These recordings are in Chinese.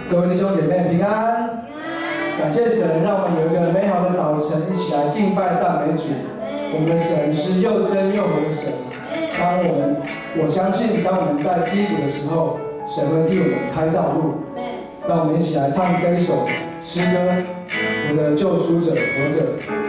各位弟兄姐妹平安，感谢神，让我们有一个美好的早晨，一起来敬拜赞美主。我们的神是又真又活的神。我相信，当我们在低谷的时候，神会替我们开道路。让我们一起来唱这一首诗歌：我的救赎者活着。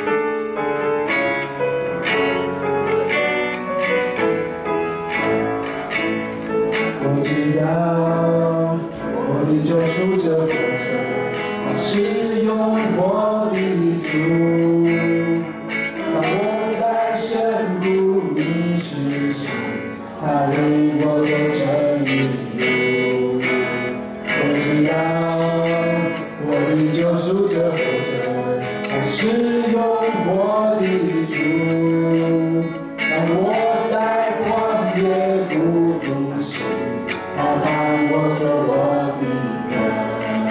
我知道我的救赎者活着，他是永活的主。当我在深谷迷失时，他领我走这一路。我知道我的救赎者活着，他是永活的主。当我在旷野孤独时，他伴我走我的路。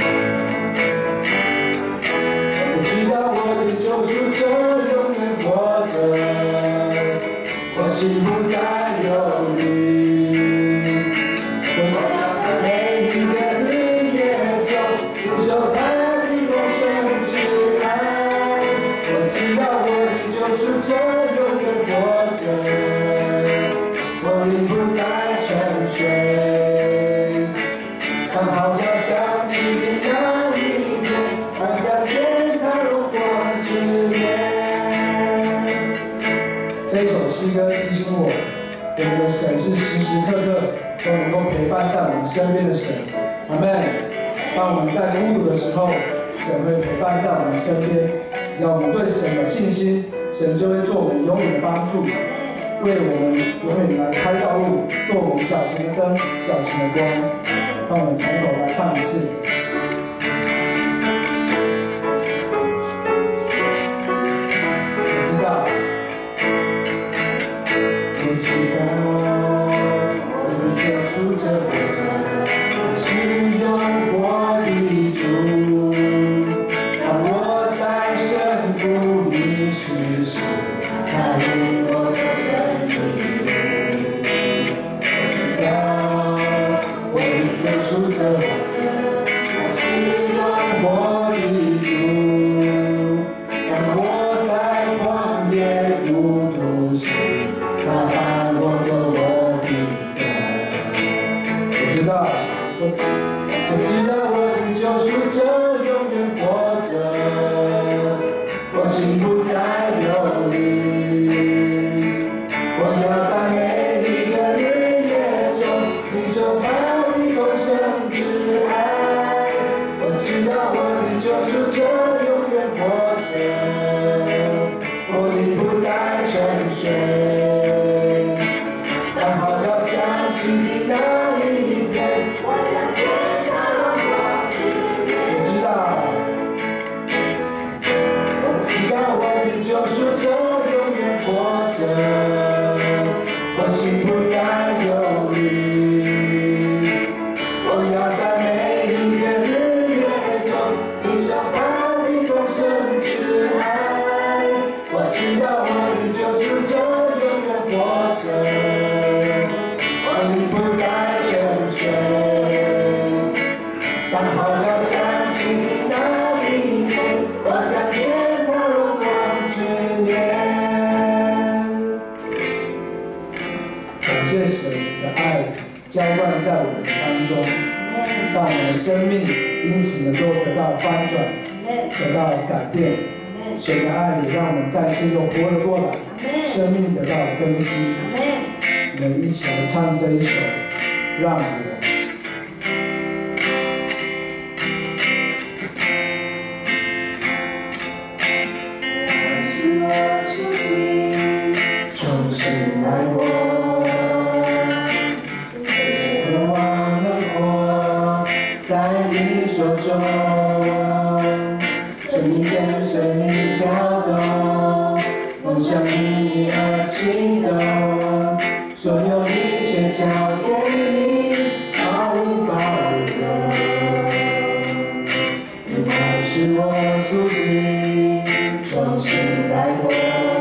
我知道我的救赎者永远活着，我心不再忧虑。我要在每一个日夜中领受他的丰盛之爱。我知道我的救赎者永远活着，我灵不再沉睡。当号角响起的那一天，我将天堂荣光之年。这一首诗歌提醒我，我们的神是时时刻刻都能够陪伴在我们身边的神。阿们。当我们在孤独的时候，神会陪伴在我们身边。只要我们对神有信心，神就会做我们永远的帮助，为我们永远来开道路，做我们脚前的灯，脚前的光。让我们从头来唱一次。我知道，我的救赎者活着，他是永活的主。当我在深谷迷失时，他领我走真理路。我知道我的救赎者活着，他是永活的主。当我在旷野孤独时，他伴我走我的路。我知道我的救赎者永远活着，我心不再忧虑。我要在每一个日夜中领受他的丰盛之爱。我知道我的救赎者永远活着，我灵不再沉睡。当号角响起的那一天，我将天堂荣光之年。我知道我的救赎者永远活着，我心不再忧虑。我要在每一个日夜中领受他的丰盛之爱。我知道我的救赎者永远活着，我灵不再沉睡。当号角响起的那一天，我将天堂荣光之年。感谢神的爱浇灌在我们当中，让我们的生命因此能够得到翻转，得到改变。神的爱也让我们再次又活了过来，生命得到更新。我们一起来唱这一首《让我》。重新来过，渴望能活在你手中，生命跟随你跳动，梦想因你而启动，所有一切交给你，毫无保留。你还是我苏醒，重新来过。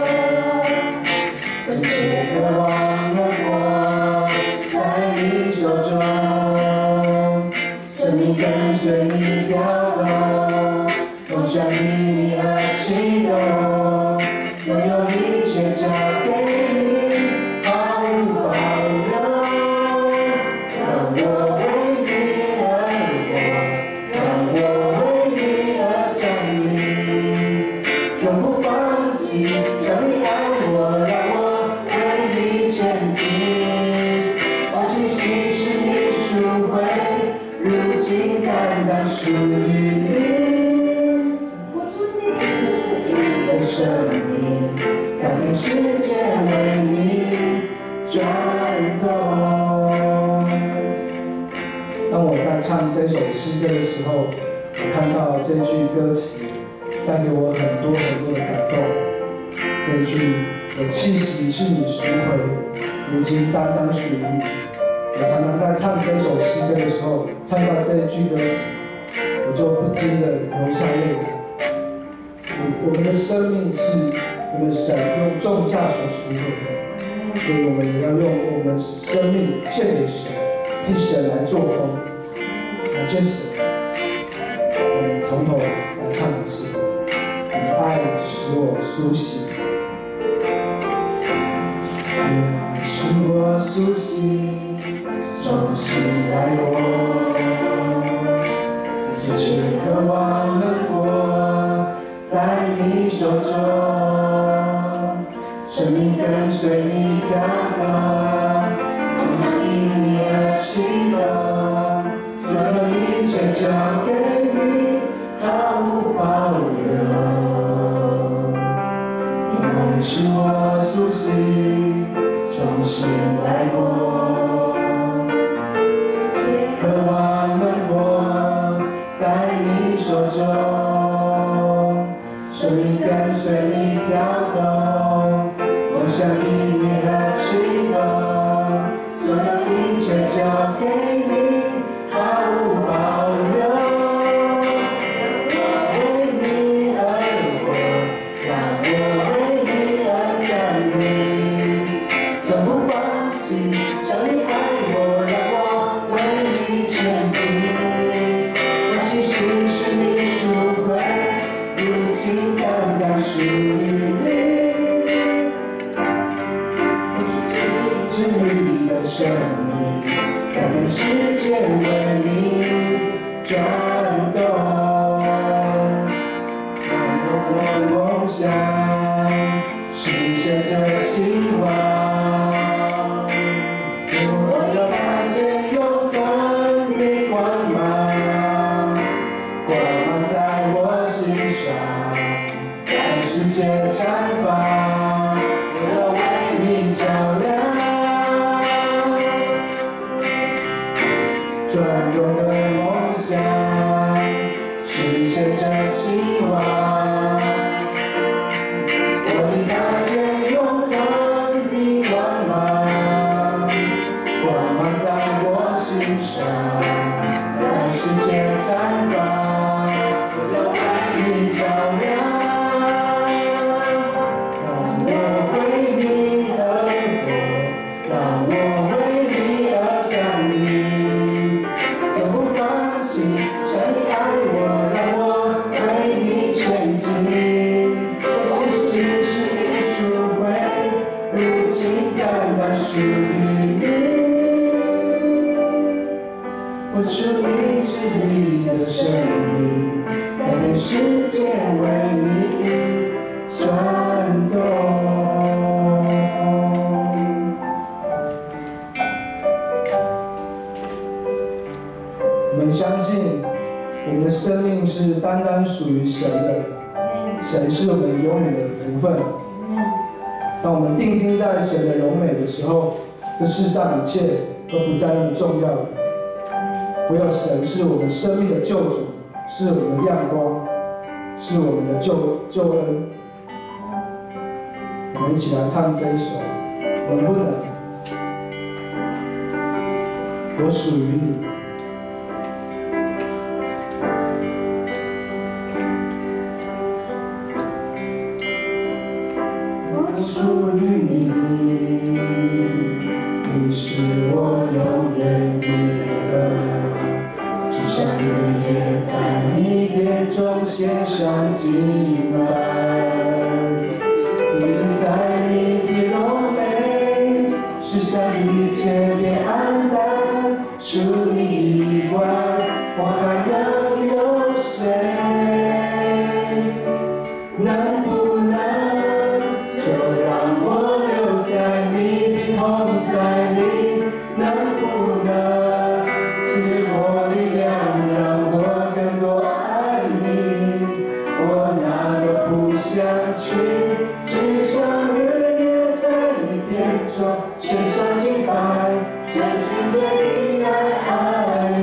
深切渴望的活在你手中，生命跟随你有，所有一切交给你，毫无保留。让我为你而活，让我为你而站立，永不放弃，像你爱我，让我为你前进。忘记心是你赎回，如今单单属于你。活出你旨意的生命，改变世界为你转动。当我在唱这首诗歌的时候，我看到这句歌词带给我很多很多的感动。这句“我气息是你赎回，如今单单属于你”。我常常在唱这首诗歌的时候，唱到这一句歌词，我就不禁的流下泪来。我们的生命是我们神用重价所赎回的，所以我们也要用我们生命献给神，替神来做工。感谢神，我们从头来唱一次。你的爱使我苏醒，你的爱使我苏醒，重新来过，一切渴望能过，在你手中，生命跟随你跳动，梦想因你而启动，所有一切交给你，毫无保留。你爱使我苏醒，重新来过，渴望能活在你手中，生命跟随你跳动，梦想因你而启动，所有一切交给你，毫无保留。让我为你而活，让我为你而站立，永不放弃，像你爱我，让我为你前进。忘记心是你赎回，如今单单属于你。治愈的生命，改变世界为你转动。让我梦想实现着希望，我要看见永恒的光芒，光芒在我心上，在世界绽放，我要为你照亮。转动的梦想，实现着希望。我已看见永恒的光芒，光芒在我心上，在世界绽放。我要为你照亮，让我为你而活，让我为你而站立。永不放弃，像你爱我，让我为你前进。我的心是你赎回，如今单单属于你。我出你治愈的生命，改变世界为你转动。我们相信，我们的生命是单单属于神的，神是我们永远的福分。当我们定睛在神的荣美的时候，这世上一切都不再那么重要了。唯有神是我们生命的救主，是我们的亮光，是我们的救恩。我们一起来唱这一首《能不能》，我属于你。我属于你，你是我永远的份，只想日夜在你殿中献上敬拜。 只想日夜在你殿中献上敬拜，全心全意来爱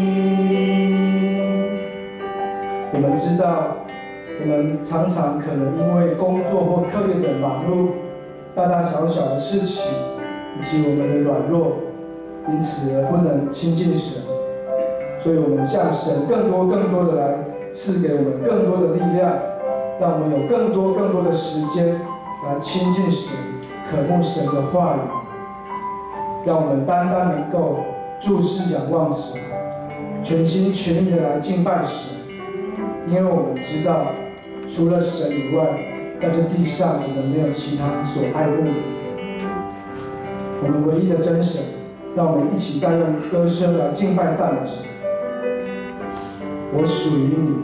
你。我们知道，我们常常可能因为工作或课业的忙碌，大大小小的事情，以及我们的软弱，因此而不能亲近神。所以我们向神更多的来赐给我们更多的力量，让我们有更多的时间来亲近神，渴慕神的话语，让我们单能够注视仰望神，全心全意的来敬拜神。因为我们知道，除了神以外，在这地上我们没有其他所爱慕的。我们唯一的真神，让我们一起再用歌声来敬拜赞美神。我属于你，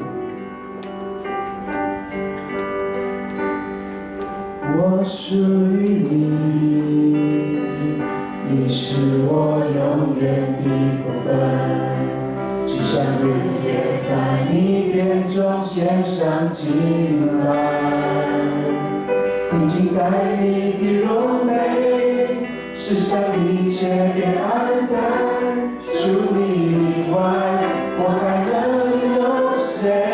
我属于你，你是我永远的福分，只想日夜在你殿中献上敬拜，定睛在你的荣美，世上一切变黯淡，除你以外，我还能有谁？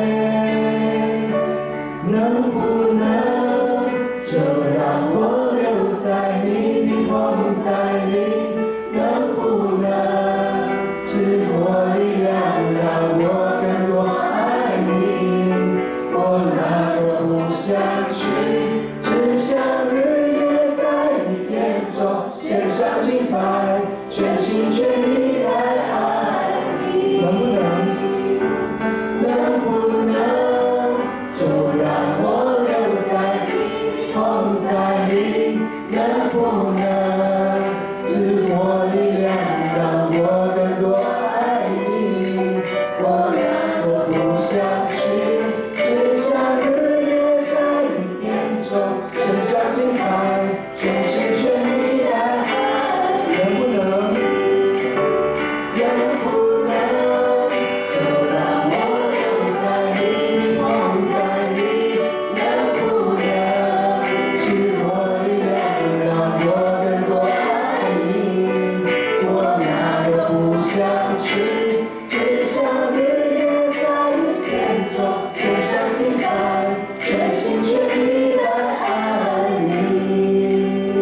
能不能就让我留在你的同在里？能不能赐我力量，让我更多爱你？我哪都不想去，只想日夜在你殿中献上敬拜，全心全意来爱你。能不能？能不能就让我留在你的同在里？能不能赐我力量，让我更多爱你？我哪都不想去，只想日夜在你殿中献上敬拜，全心全意来爱你。能不能？能不能就让我留在你的同在里？能不能赐我力量，让我更多爱你？我哪都不想去，只想日夜在你殿中献上敬拜，全心全意来爱你。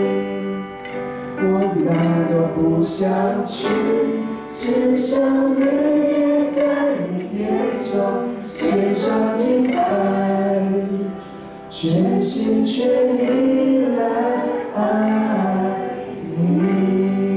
我哪都不想去，只想日夜在你殿中献上敬拜，全心全意来爱你。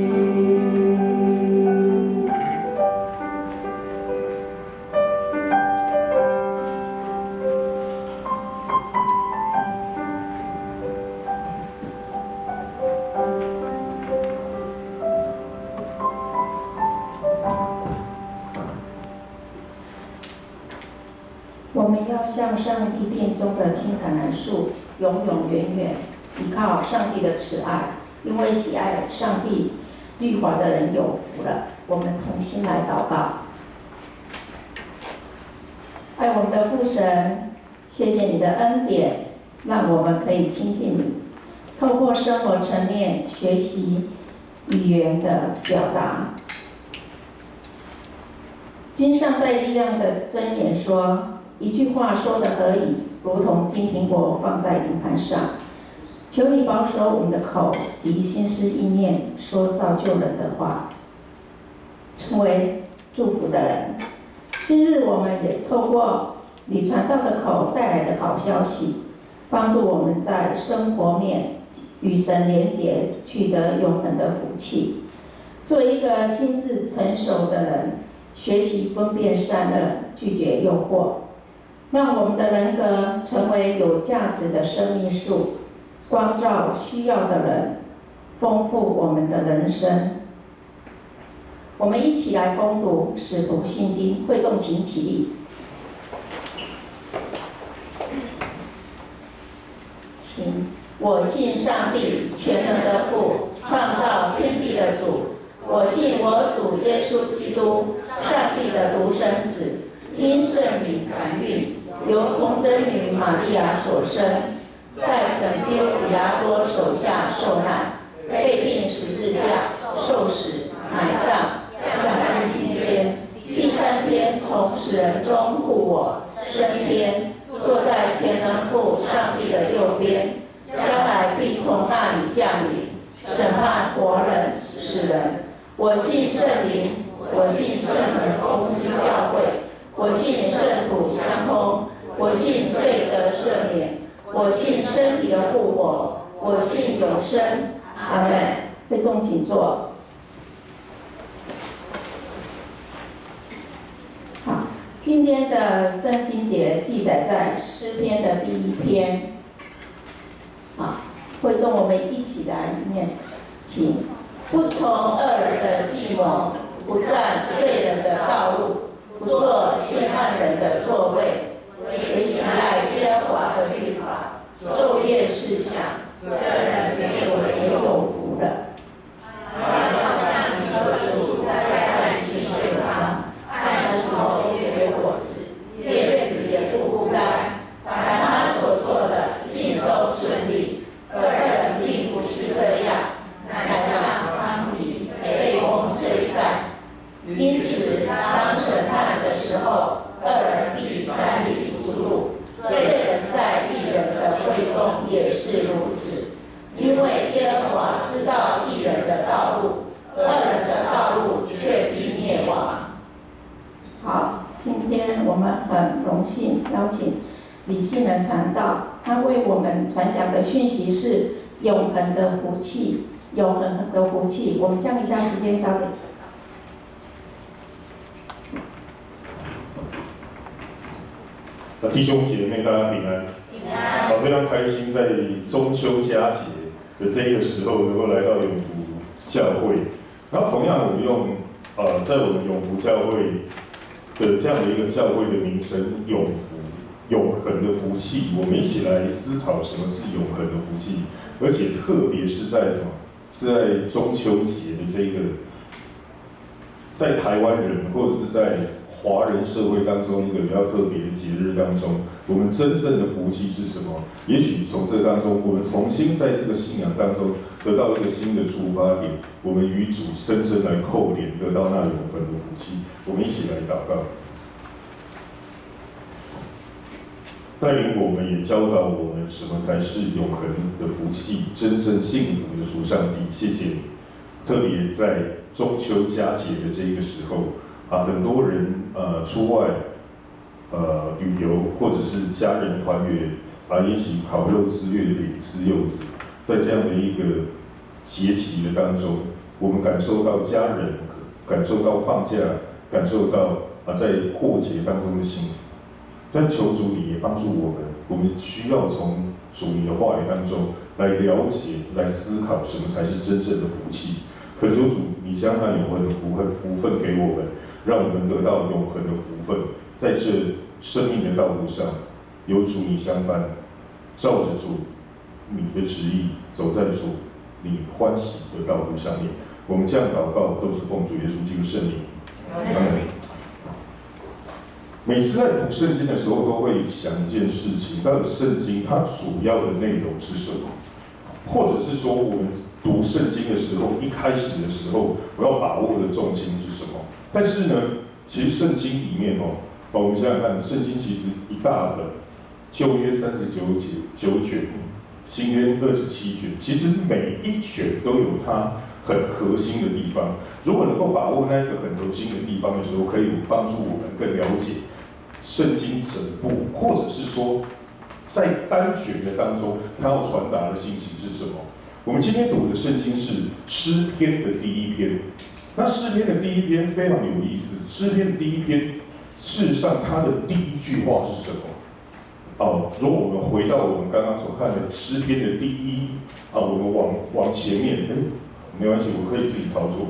我们要向上帝殿中的青橄榄树永永远远依靠上帝的慈爱，因为喜爱上帝律法的人有福了。我们同心来祷告。爱我们的父神，谢谢你的恩典，让我们可以亲近你，透过生活层面学习语言的表达。经上带力量的箴言说，一句话说得合宜，如同金苹果放在银盘上。求你保守我们的口及心思意念，说造就人的话，成为祝福的人。今日我们也透过你传道的口带来的好消息，帮助我们在生活面与神连结，取得永恒的福气。做一个心智成熟的人，学习分辨善恶，拒绝诱惑，让我们的人格成为有价值的生命树，光照需要的人，丰富我们的人生。我们一起来攻读《使徒信经》，会众请起立。请。我信上帝，全能的父，创造天地的主。我信我主耶稣基督，上帝的独生子，因圣灵感孕， 由童贞女玛利亚所生，在本丢比拉多手下受难，被钉十字架，受死，埋葬，降在地间。第三天从死人中复活，升天，坐在全能父上帝的右边，将来必从那里降临，审判活人死人。我信圣灵，我信圣人公之教会，我信圣土相通，我信罪得赦免，我信身体的复活，我信永生。阿们。会众请坐。好，今天的圣经节记载在诗篇的第1篇。好，会众我们一起来念，请。不从恶人的计谋，不占罪人的道路，不坐亵慢人的座位，唯喜爱耶和华的律法，昼夜思想，这人便为有福了。他要像一棵树栽在溪水旁，按时候结果子，叶子也不枯干。凡他所做的，尽都顺利。恶人并不是这样，乃像糠皮被风吹散。因此，当审判的时候，恶人必站立不住。罪人在义人的会中也是如此，因为耶和华知道义人的道路，恶人的道路却必灭亡。好，今天我们很荣幸邀请李信仁传道，他为我们传讲的讯息是永恒的福气，永恒的福气。我们将一下时间交给。 弟兄姐妹，大家平安。好，非常开心在中秋佳节的这一个时候，能够来到永福教会。然后同样，我们用在我们永福教会的这样的一个教会的名称“永福”，永恒的福气，我们一起来思考什么是永恒的福气，而且特别是在什么？是在中秋节的这个，在台湾人或者是在华人社会当中一个比较特别的节日当中，我们真正的福气是什么？也许从这当中，我们重新在这个信仰当中得到一个新的出发点，我们与主深深来扣连，得到那永恒的福气。我们一起来祷告，带领我们，也教导我们什么才是永恒的福气，真正幸福的主上帝，谢谢你。特别在中秋佳节的这个时候。很多人出外旅游，或者是家人团圆一起烤肉吃月饼、吃柚子，在这样的一个节期的当中，我们感受到家人，感受到放假，感受到在过节当中的幸福。但求主你也帮助我们需要从主你的话语当中来了解、来思考什么才是真正的福气。恳求主，你将那永恒的福分给我们，让我们得到永恒的福分，在这生命的道路上，有主你相伴，照着主你的旨意，走在主你欢喜的道路上面。我们这样祷告，都是奉主耶稣基督圣名。阿门。每次在读圣经的时候，都会想一件事情：到底圣经它主要的内容是什么？或者是说，我们读圣经的时候，一开始的时候，我要把握的重心是什么？但是呢，其实圣经里面我们想想看，圣经其实一大本，旧约39卷，新约27卷，其实每一卷都有它很核心的地方。如果能够把握那一个很核心的地方的时候，可以帮助我们更了解圣经整部，或者是说，在单卷的当中，它要传达的信息是什么？我们今天读的圣经是诗篇的第1篇。那诗篇的第1篇非常有意思。诗篇的第1篇，事实上它的第一句话是什么？如果我们回到我们刚刚所看的诗篇的第一，我们往前面，没关系，我可以自己操作。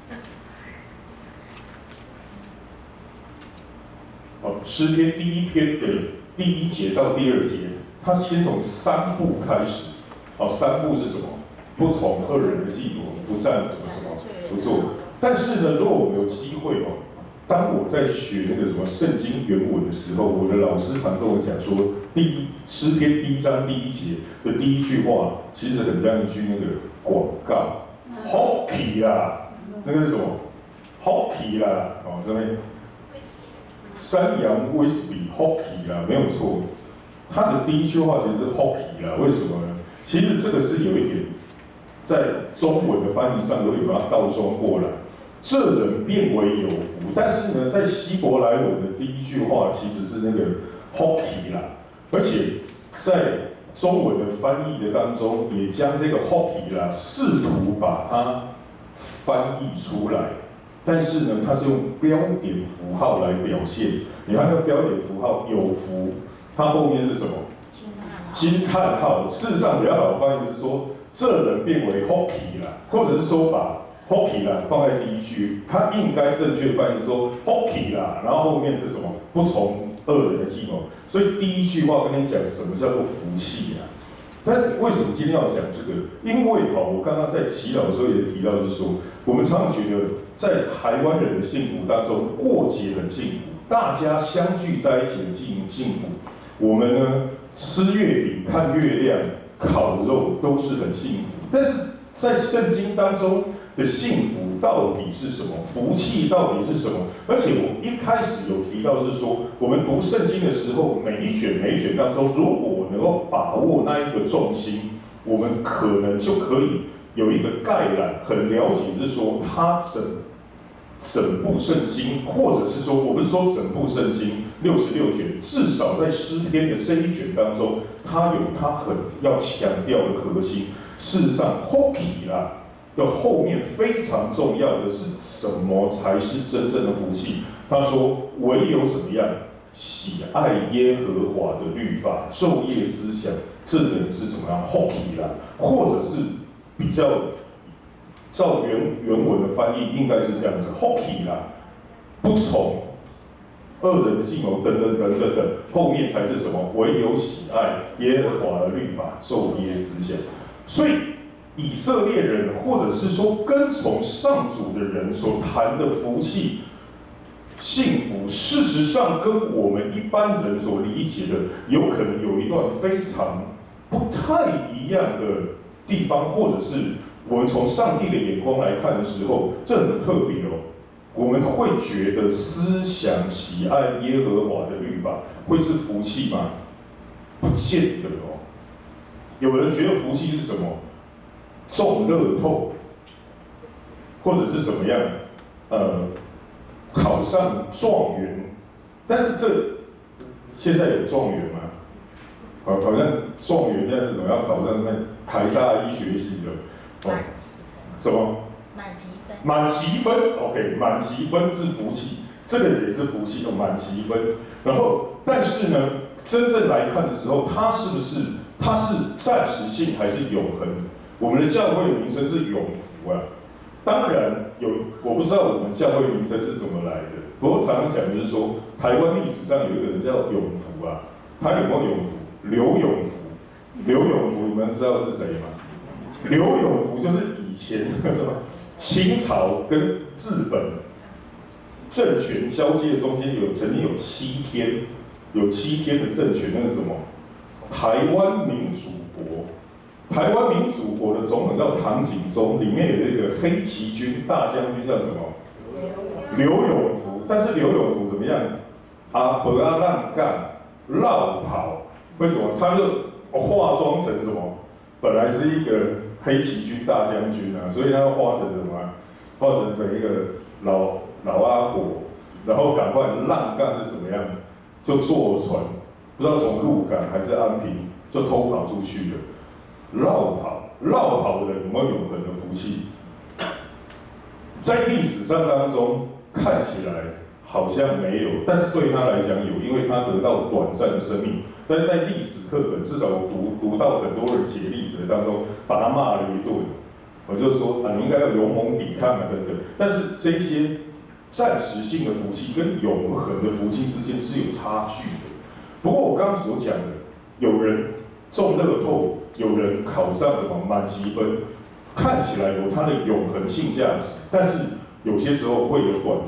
诗篇第1篇的第1节到第2节，它先从3步开始。3步是什么？不从恶人的计谋，不占什么不做。但是呢，如果我们有机会当我在学那个什么圣经原文的时候，我的老师常跟我讲说，诗篇第1章第1节的第一句话，其实很像一句那个广告 ，Hockey 啦，那个是什么 ？Hockey 啦，哦，这边山羊威士比 Hockey 啦，没有错。他的第一句话其实是 Hockey 啦，为什么呢？其实这个是有一点在中文的翻译上有点把它倒装过来。这人变为有福，但是呢，在希伯来文的第一句话其实是那个 hockey 啦，而且在中文的翻译的当中，也将这个 hockey 啦试图把它翻译出来，但是呢，它是用标点符号来表现。你看那个标点符号有福，它后面是什么？惊叹号。事实上比较好的翻译是说，这人变为 hockey 啦，或者是说把hockey 啦放在第一句，它应该正确翻译是说 hockey 啦，然后后面是什么？不从恶人的计谋。所以第一句话跟你讲什么叫做福气啊？但为什么今天要讲这个？因为我刚刚在祈祷的时候也提到，就是说，我们常常觉得在台湾人的幸福当中，过节很幸福，大家相聚在一起的幸福。我们呢，吃月饼、看月亮、烤肉都是很幸福，但是在圣经当中的幸福到底是什么？福气到底是什么？而且我一开始有提到是说，我们读圣经的时候，每一卷当中，如果能够把握那一个重心，我们可能就可以有一个概览，很了解是说它整部圣经，或者是说我不是说整部圣经66卷，至少在诗篇的这一卷当中，它有它很要强调的核心。事实上 ，hockey 啦。的后面非常重要的是什么才是真正的福气？他说：“唯有怎么样喜爱耶和华的律法，昼夜思想，这人是怎么样 hockey 啦，或者是比较照原文的翻译，应该是这样子 hockey 啦，不从恶人的计谋等，后面才是什么？唯有喜爱耶和华的律法，昼夜思想。所以。”以色列人，或者是说跟从上主的人所谈的福气、幸福，事实上跟我们一般人所理解的，有可能有一段非常不太一样的地方，或者是我们从上帝的眼光来看的时候，这很特别哦。我们会觉得思想喜爱耶和华的律法会是福气吗？不见得哦。有人觉得福气是什么？中乐透，或者是什么样？考上状元，但是这现在有状元吗？好像状元现在是怎么样考上那台大医学系的？什么？ 满级分。 满级分 ，OK， 满级分是福气，这个也是福气，满级分。然后，但是呢，真正来看的时候，它是暂时性还是永恒？我们的教会名称是永福啊，当然我不知道我们教会名称是怎么来的。不过常常讲就是说，台湾历史上有一个人叫永福啊，他有没有永福？刘永福，刘永福你们知道是谁吗？刘永福就是以前清朝跟日本政权交接中间曾经有7天的政权，那是什么？台湾民主国。台湾民主国的总统叫唐景崧，里面有一个黑旗军大将军叫什么？刘永福。但是刘永福怎么样？不要浪干绕跑，为什么？他就化妆成什么？本来是一个黑旗军大将军啊，所以他要化成什么？化成一个老阿婆，然后赶快浪干是什么样？就坐船，不知道从鹿港还是安平，就偷跑出去了。绕跑的人有没有永恒的福气？在历史上当中看起来好像没有，但是对他来讲有，因为他得到短暂的生命。但是在历史课本，至少我读到很多人解历史的当中，把他骂了一顿。我就说你应该要勇猛抵抗等等。但是这些暂时性的福气跟永恒的福气之间是有差距的。不过我刚刚所讲的，有人中乐透。有人考上什么满级分，看起来有它的永恒性价值，但是有些时候会有短暂。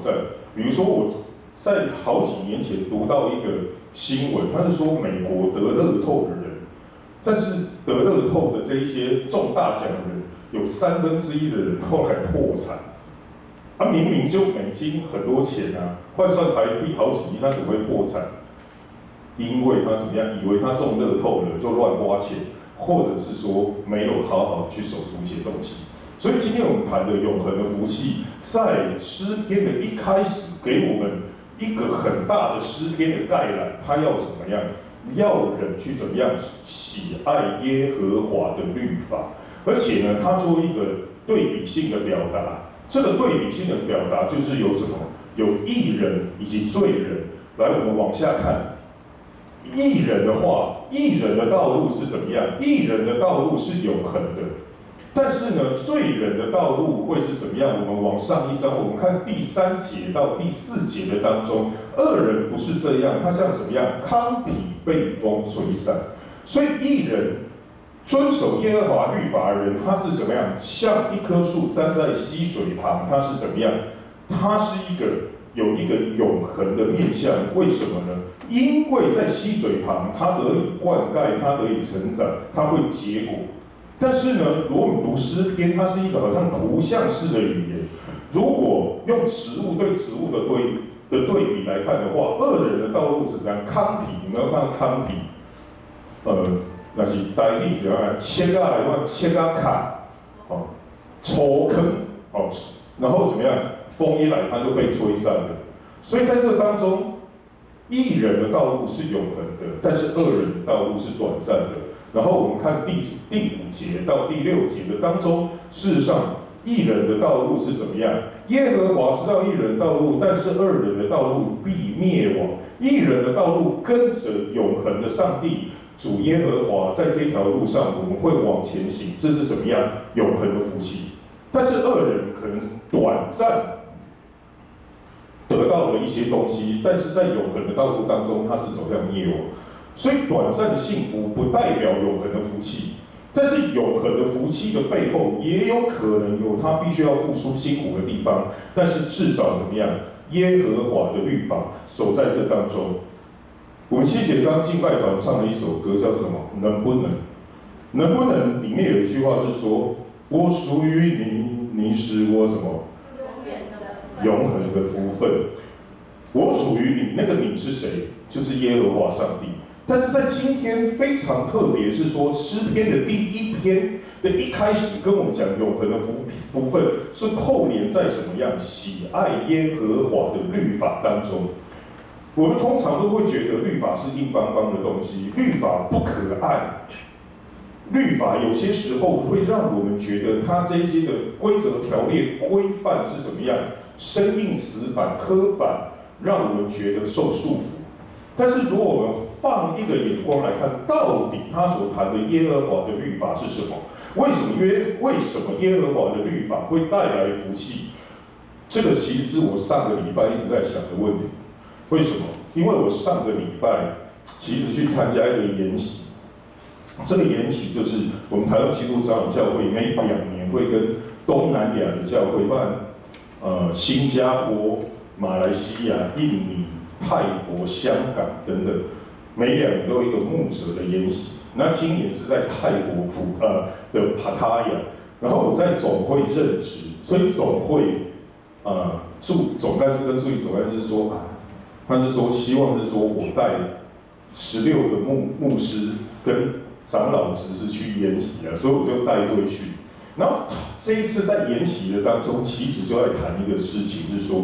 比如说我在好几年前读到一个新闻，他是说美国得乐透的人，但是得乐透的这一些中大奖的人，有1/3的人后来破产。他明明就美金很多钱啊，换算台币好几亿，他怎么会破产？因为他怎么样，以为他中乐透了就乱花钱，或者是说没有好好去守住一些东西。所以今天我们谈的永恒的福气，在诗篇的一开始给我们一个很大的诗篇的概览，他要怎么样？要人去怎么样喜爱耶和华的律法，而且呢，他做一个对比性的表达。这个对比性的表达就是有什么？有义人以及罪人。来，我们往下看。义人的话，义人的道路是怎么样？义人的道路是永恒的。但是呢，罪人的道路会是怎么样？我们往上一章，我们看第3节到第4节的当中，恶人不是这样，他像怎么样？糠秕被风吹散。所以义人遵守耶和华律法的人，他是怎么样？像一棵树站在溪水旁，他是怎么样？他是有一个永恒的面向。为什么呢？因为在溪水旁，它得以灌溉，它得以成长，它会结果。但是呢，如果我们读诗篇，它是一个好像图像式的语言。如果用植物对植物的对比来看的话，恶人的道路是怎样？糠秕，你们有看到糠秕？那是台语怎样？切啊，切啊卡，哦，抽坑，哦，然后怎么样？风一来，它就被吹散了。所以在这当中，义人的道路是永恒的，但是恶人的道路是短暂的。然后我们看第5节到第6节的当中，事实上，义人的道路是怎么样？耶和华知道义人的道路，但是恶人的道路必灭亡。义人的道路跟着永恒的上帝。主耶和华在这条路上，我们会往前行，这是什么样永恒的福气？但是恶人可能短暂得到了一些东西，但是在永恒的道路当中，他是走向灭亡。所以短暂的幸福不代表永恒的福气，但是永恒的福气的背后，也有可能有他必须要付出辛苦的地方。但是至少怎么样？耶和华的律法守在这当中。我们谢谢刚敬拜团唱的一首歌，叫什么？能不能？能不能？里面有一句话是说：“我属于你，你是我什么？永恒的福分。我属于你，那个你是谁？就是耶和华上帝。”但是在今天非常特别，是说诗篇的第1篇的一开始跟我们讲永恒的福分，是扣连在什么样？喜爱耶和华的律法当中。我们通常都会觉得律法是硬邦邦的东西，律法不可爱，律法有些时候会让我们觉得它这些的规则条例规范是怎么样，生硬死板刻板，让我们觉得受束缚。但是如果我们放一个眼光来看，到底他所谈的耶和华的律法是什么？为什么耶和华的律法会带来福气？这个其实是我上个礼拜一直在想的问题。为什么？因为我上个礼拜其实去参加一个研习，这个研习就是我们台湾基督长老教会每2年会跟东南亚的教会办，新加坡、马来西亚、印尼、泰国、香港等等，每2年都有一个牧者的研习。那今年是在泰国的帕塔亚，然后我在总会任职，所以总会总干事跟助理总干事说他是说希望是说我带16个牧师跟长老执事去研习啊，所以我就带队去。然后这一次在研习的当中，其实就在谈一个事情，是说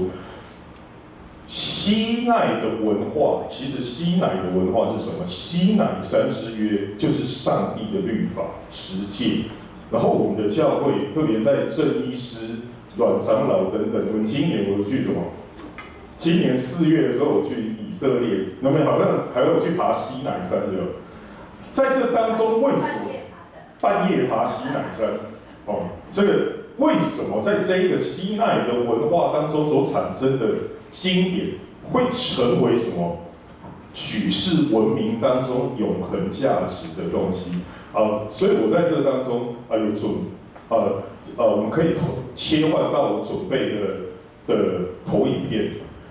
西奈的文化。其实西奈的文化是什么？西奈山之约就是上帝的律法10诫。然后我们的教会，特别在郑医师、阮长老等等，我们今年我去什么？今年4月的时候，我去以色列，那么好像还要去爬西乃山对吧？在这当中，为什么半夜爬西乃山？这个为什么在这一个西奈的文化当中所产生的经典，会成为什么举世文明当中永恒价值的东西？所以我在这当中我们可以切换到我准备的投影片。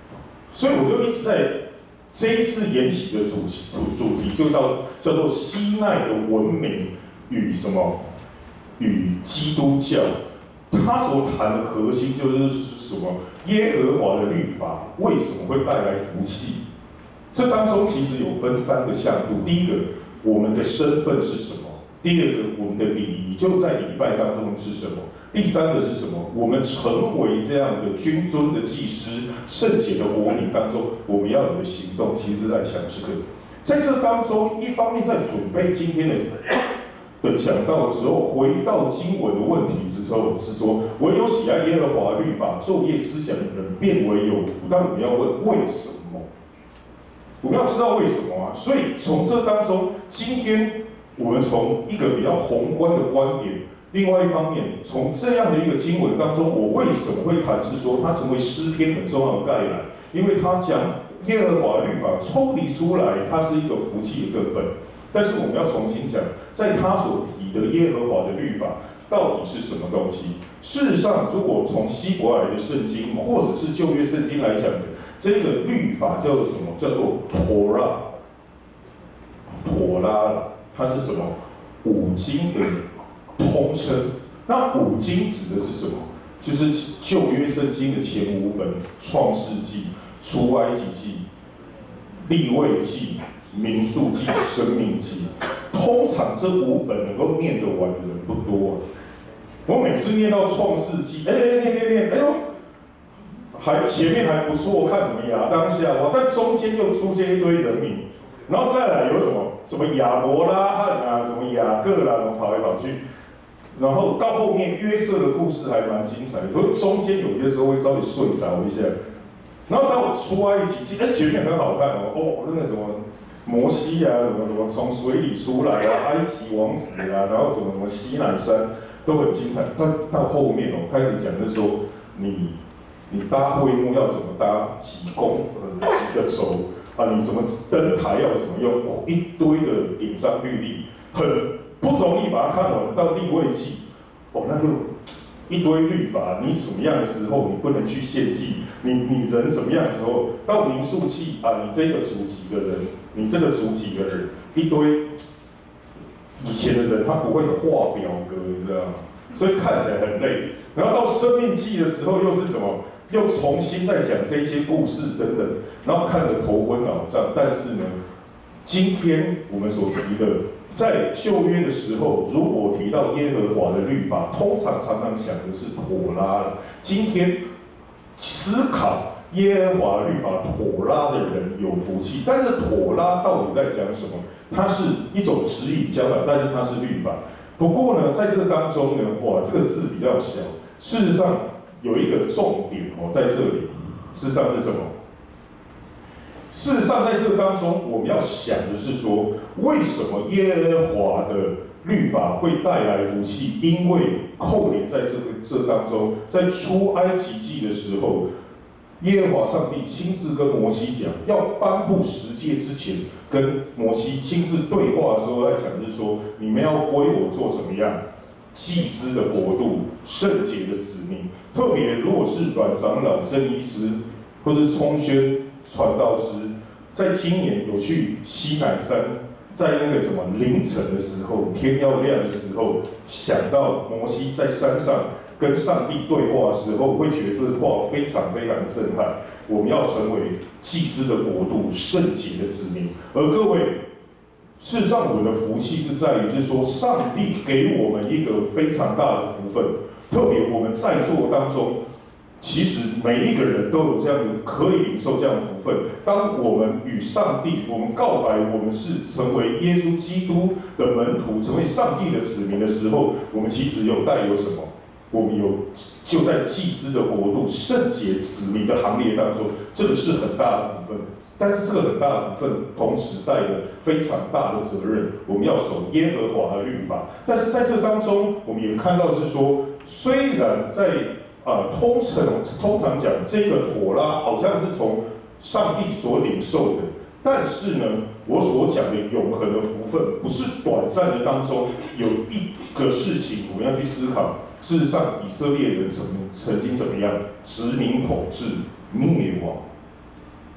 所以我就一直在这一次研习的主题就叫做西奈的文明与什么与基督教，他所谈的核心就是什么？耶和华的律法为什么会带来福气？这当中其实有分3个向度。第一个，我们的身份是什么？第二个，我们的礼仪就在礼拜当中是什么？第3个是什么？我们成为这样的君尊的祭司、圣洁的国民当中，我们要有的行动，其实在想这个。在这当中，一方面在准备今天的讲道的时候，回到经文的问题之后，是说唯有喜爱耶和华律法、昼夜思想的人，变为有福。但我们要问为什么？我们要知道为什么啊？所以从这当中，今天我们从一个比较宏观的观点，另外一方面，从这样的一个经文当中，我为什么会谈是说它成为诗篇很重要的概览？因为它将耶和华律法抽离出来，它是一个福气的根本。但是我们要重新讲，在他所提的耶和华的律法到底是什么东西？事实上，如果从希伯来的圣经或者是旧约圣经来讲的，这个律法叫做什么？叫做妥拉。妥拉，它是什么？五经的通称。那五经指的是什么？就是旧约圣经的前5本：创世纪、出埃及记、利未记、民数记、生命记。通常这5本能够念得完的人不多。我每次念到创世纪，念，哎呦，前面还不错，看怎么亚当夏娃，但中间又出现一堆人名，然后再来有什么亚伯拉罕啊，什么雅各啦，什么跑来跑去，然后到后面约瑟的故事还蛮精彩的，所以中间有些时候会稍微睡着一下。然后当我出埃及记，前面很好看哦，那个什么摩西啊，什么从水里出来啊，埃及王子啊，然后什么西乃山都很精彩。但到后面开始讲的时候，你搭会幕要怎么搭，几个轴啊，你什么灯台要怎么用，一堆的典章律例，很不容易把它看完。到利未记，那个一堆律法，你什么样的时候你不能去献祭，你人什么样的时候，到民数记啊，你这个族几个人，你这个族几个人，一堆以前的人他不会画表格，你知道吗？所以看起来很累。然后到生命记的时候又是怎么？又重新再讲这些故事等等，然后看得头昏脑胀。但是呢，今天我们所提的，在旧约的时候，如果提到耶和华的律法，通常想的是妥拉了。今天思考耶和华律法妥拉的人有福气，但是妥拉到底在讲什么？它是一种指引教导，但是它是律法。不过呢，在这个当中呢，这个字比较小，事实上有一个重点在这里。事实上是什么？事实上，在这个当中，我们要想的是说，为什么耶和华的律法会带来福气？因为扣连在这当中，在出埃及记的时候，耶和华上帝亲自跟摩西讲，要颁布十诫之前，跟摩西亲自对话的时候，在讲就是说，你们要归我做什么样？祭司的国度，圣洁的子民。特别如果是阮长老、真医师，或者是聪宣传道师，在今年有去西乃山，在那个什么凌晨的时候，天要亮的时候，想到摩西在山上跟上帝对话的时候，会觉得这话非常非常震撼。我们要成为祭司的国度，圣洁的子民。而各位，事实上我们的福气是在于，是说上帝给我们一个非常大的福分。特别我们在座当中，其实每一个人都有这样的可以领受这样的福分。当我们与上帝，我们告白我们是成为耶稣基督的门徒，成为上帝的子民的时候，我们其实带有什么？我们就在祭司的国度、圣洁子民的行列当中，这个是很大的福分。但是这个很大的福分，同时带了非常大的责任，我们要守耶和华的律法。但是在这当中，我们也看到是说，虽然在通常讲这个妥拉好像是从上帝所领受的，但是呢，我所讲的永恒的福分，不是短暂的当中有一个事情我们要去思考。事实上，以色列人曾经怎么样殖民统治灭亡？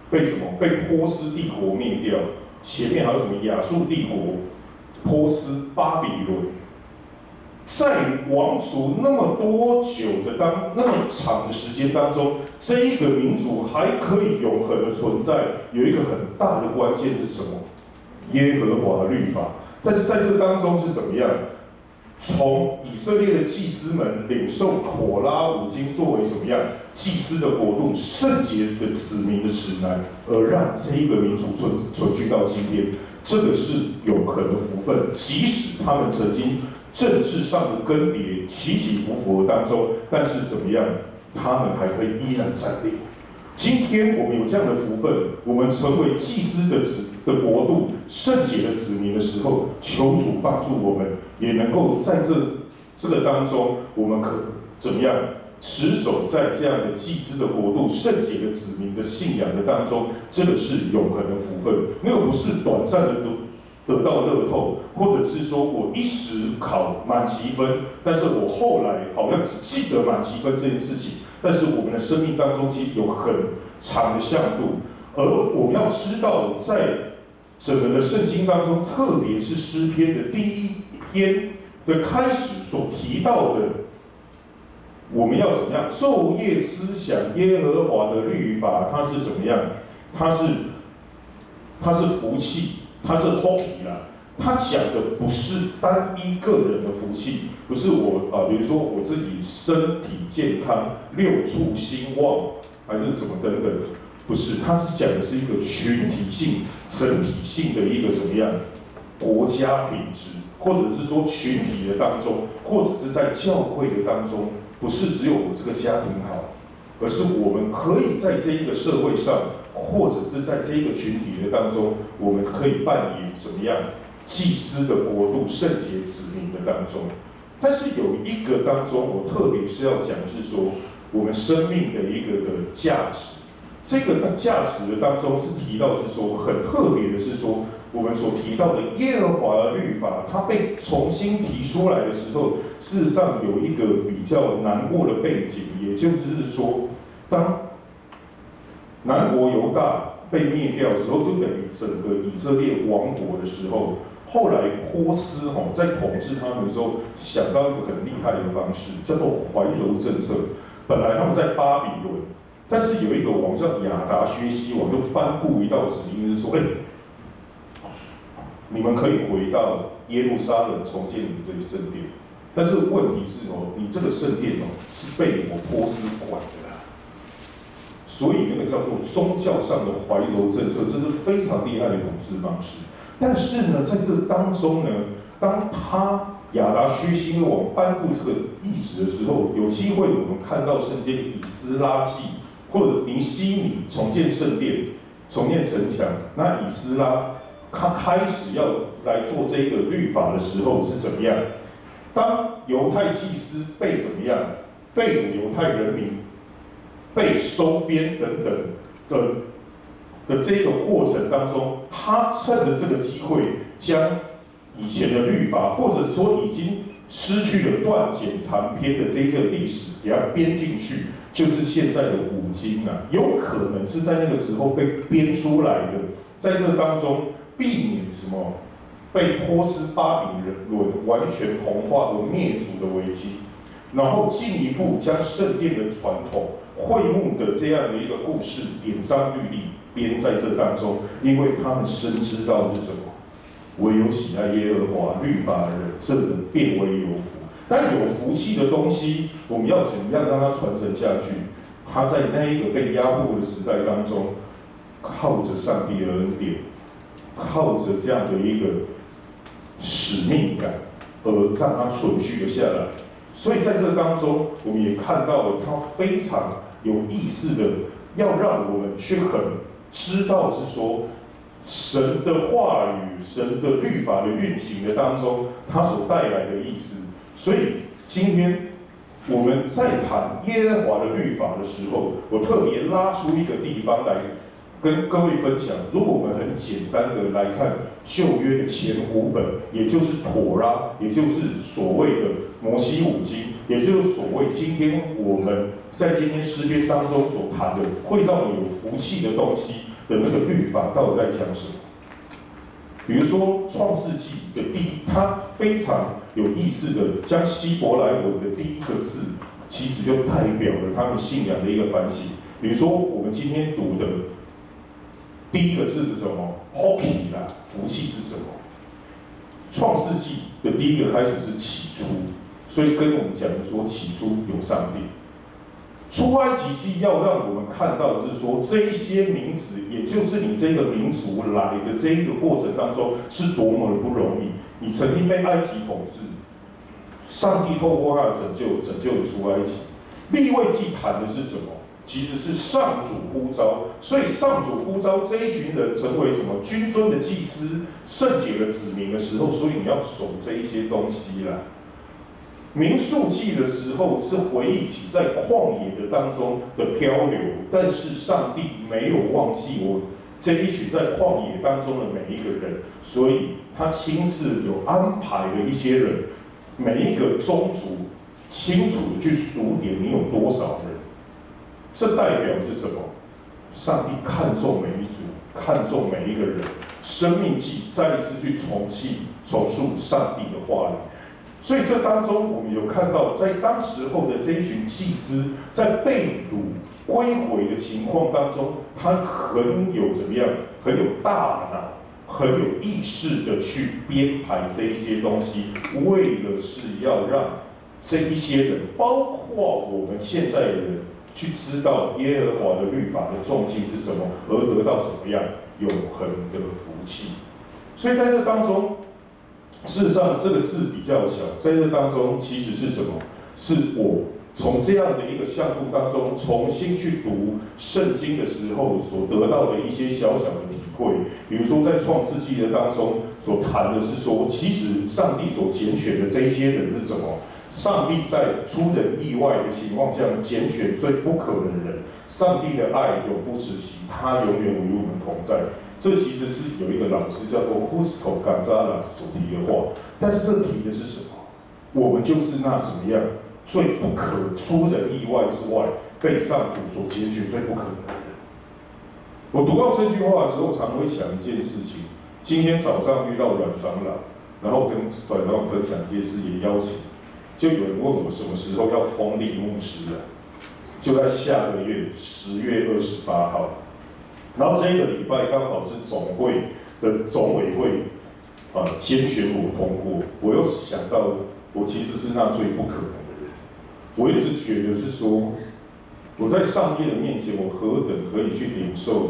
被什么？被波斯帝国灭掉。前面还有什么亚述帝国、波斯、巴比伦，在王族那么多久的那么长的时间当中，这一个民族还可以永恒的存在，有一个很大的关键是什么？耶和华的律法。但是在这当中是怎么样？从以色列的祭司们领受妥拉五经作为什么样祭司的国度、圣洁的子民的指南，而让这一个民族存续到今天，这个是永恒的福分。即使他们曾经政治上的更迭起起伏伏的当中，但是怎么样，他们还可以依然站立。今天我们有这样的福分，我们成为祭司的国度、圣洁的子民的时候，求主帮助我们，也能够在这个当中，我们可怎么样持守在这样的祭司的国度、圣洁的子民的信仰的当中，这个是永恒的福分，那个不是短暂的得到乐透，或者是说我一时考满积分，但是我后来好像只记得满积分这件事情。但是我们的生命当中其实有很长的向度，而我们要知道，在整个的圣经当中，特别是诗篇的第1篇的开始所提到的，我们要怎么样昼夜思想耶和华的律法，它是什么样？它是福气，它是 hockey 啦。他讲的不是单一个人的福气，不是比如说我自己身体健康、六畜兴旺，还是什么等等，不是，他是讲的是一个群体性、整体性的一个怎么样国家品质，或者是说群体的当中，或者是在教会的当中，不是只有我这个家庭好，而是我们可以在这一个社会上，或者是在这一个群体的当中，我们可以扮演怎么样祭司的国度、圣洁子民的当中。但是有一个当中，我特别是要讲的是说，我们生命的一个的价值。这个价值的当中是提到是说，很特别的是说，我们所提到的耶和华的律法，它被重新提出来的时候，事实上有一个比较难过的背景，也就是说，当南国犹大被灭掉的时候，就等于整个以色列亡国的时候，后来波斯在统治他们的时候，想到一个很厉害的方式，叫做怀柔政策。本来他们在巴比伦，但是有一个王叫亚达薛西王，就颁布一道指令，是说，你们可以回到耶路撒冷重建你们这个圣殿，但是问题是你这个圣殿是被我波斯管的啦。所以那个叫做宗教上的怀柔政策，这是非常厉害的统治方式。但是呢，在这当中呢，当亚达薛西王颁布这个懿旨的时候，有机会我们看到圣经以斯拉记或者尼希米重建圣殿、重建城墙。那以斯拉他开始要来做这个律法的时候是怎么样？当犹太祭司被怎么样？被掳犹太人民被收编等等的这个过程当中，他趁着这个机会，将以前的律法，或者说已经失去了断简残篇的这个历史，给它编进去，就是现在的五经啊，有可能是在那个时候被编出来的，在这当中避免什么被波斯巴比伦完全同化和灭族的危机，然后进一步将圣殿的传统、会幕的这样的一个故事典章律例编在这当中，因为他们深知到是什么？唯有喜爱耶和华律法的人，这人变为有福。但有福气的东西，我们要怎样让它传承下去？他在那一个被压迫的时代当中，靠着上帝的恩典，靠着这样的一个使命感，而让它存续了下来。所以在这当中，我们也看到了他非常有意思的，要让我们去很知道是说，神的话语、神的律法的运行的当中，它所带来的意思。所以今天我们在谈耶和华的律法的时候，我特别拉出一个地方来跟各位分享。如果我们很简单的来看旧约的前5本，也就是妥拉，也就是所谓的摩西五经，也就是所谓今天我们在今天诗篇当中所谈的，会让我们有福气的东西。 的那个律法到底在讲什么。比如说《创世纪》的它非常有意思的将希伯来文的第一个字，其实就代表了他们信仰的一个反省。比如说我们今天读的第一个字是什么 ？Hoki 啦，福气是什么？《创世纪》的第一个开始是起初，所以跟我们讲说起初有上帝。出埃及记要让我们看到的是说，这一些名字，也就是你这个民族来的这一个过程当中，是多么的不容易。你曾经被埃及统治，上帝透过他的拯救了出埃及。利未记谈的是什么？其实是上主呼召，所以上主呼召这一群人成为什么君尊的祭司、圣洁的子民的时候，所以你要守这一些东西啦。民数记的时候是回忆起在旷野的当中的漂流，但是上帝没有忘记我这一群在旷野当中的每一个人，所以他亲自有安排了一些人，每一个宗族清楚的去数点你有多少人。这代表是什么？上帝看重每一族，看重每一个人。生命记再一次去重述上帝的话语。所以这当中，我们有看到，在当时候的这一群祭司，在被掳归回的情况当中，他很有怎么样，很有大脑，很有意识的去编排这一些东西，为了是要让这一些人，包括我们现在的人，去知道耶和华的律法的重心是什么，而得到什么样永恒的福气。所以在这当中，事实上，这个字比较小，在这当中其实是什么？是我从这样的一个项目当中重新去读圣经的时候所得到的一些小小的体会。比如说，在创世纪的当中所谈的是说，其实上帝所拣选的这一些人是什么？上帝在出人意外的情况下拣选最不可能的人。上帝的爱永不止息，他永远与我们同在。这其实是有一个老师叫做 Husto Gonzalez 所提的话，但是这提的是什么？我们就是那什么样最不可出人意外之外，被上主所拣选最不可能的人。我读到这句话的时候，常会想一件事情：今天早上遇到阮长老，然后跟阮长老分享一件事，也邀请，就有人问我什么时候要封立牧师了，就在下个月10月28号。然后这一个礼拜刚好是总会的总委会监选我通过，我又想到我其实是那最不可能的人。我一直觉得是说，我在上帝的面前，我何等可以去领受